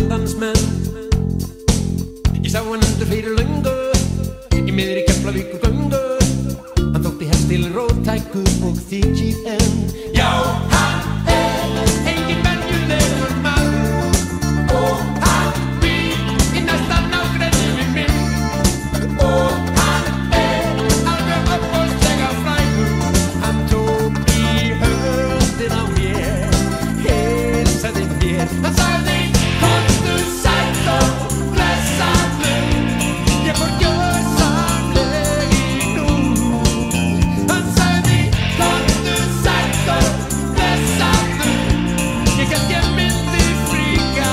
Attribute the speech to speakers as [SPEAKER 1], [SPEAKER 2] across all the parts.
[SPEAKER 1] dansmenn. Ég sá hann undir fyrir löngu í miðri Keflavíkurgöngu. Hann þótti helst til róttækur og þykir enn. Já, hann engin venjulegur maður og hann býr í næsta nágrenni við minn og hann alveg ofboðslega frægur. Hann tók í höndina á mér, heilsaði mér. Hann sagði: komdu sæll og blessaður, ég fór gjörsamlega í nú. Hann sagði: komdu sæll og blessaður, ég hélt ég myndi fríka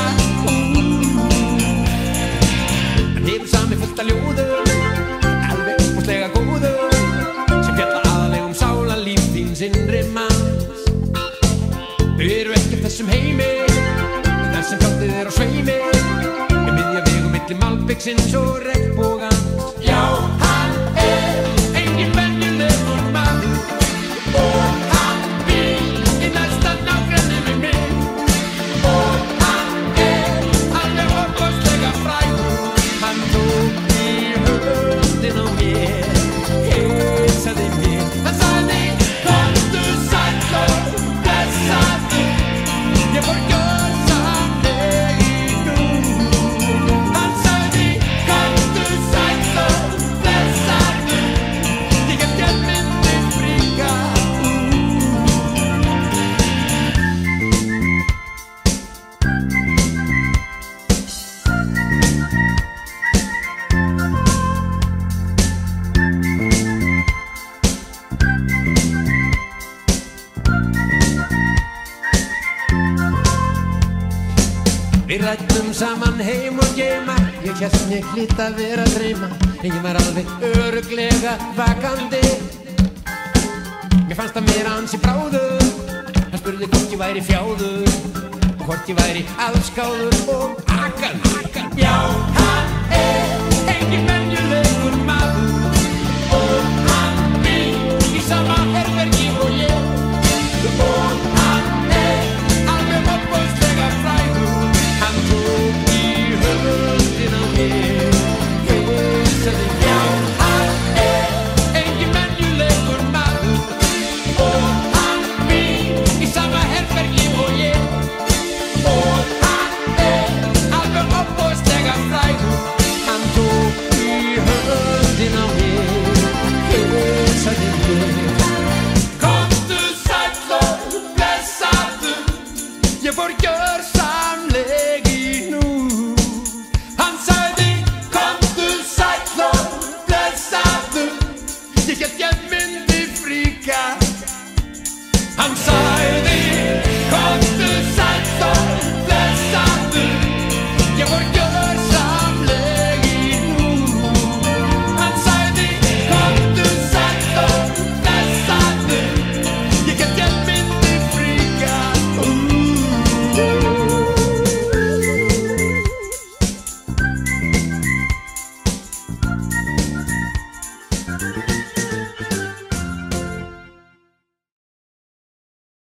[SPEAKER 1] Hann hefur samið fullt af ljóðum, alveg ofboðslega góðum, sem fjalla aðalega sálarlíf þíns innri manns. Þau eru ekki af þessum heimi, en þar sem tjaldið á sveimi, miðja vegu milli malbiksins og regnbogans. Já, hann engin venjulegur maður og hann býr í næsta nágrenni við mig og hann alveg ofboðslega frægur. Hann tók í höndina á mér, heilsaði mér. Hann sagði: komdu sæll og blessaður, ég fór gjörsamlega í nú. Hann sagði: komdu sæll og blessaður, ég hélt ég myndi fríka Við ræddum saman heim og geima, ég hélt mig hlýt að vera að dreyma, en ég var alveg örugglega vakandi. Mér fannst að mér ansi bráður. Hann spurði hvort ég væri fjáður og hvort ég væri allskáður og akan. Já,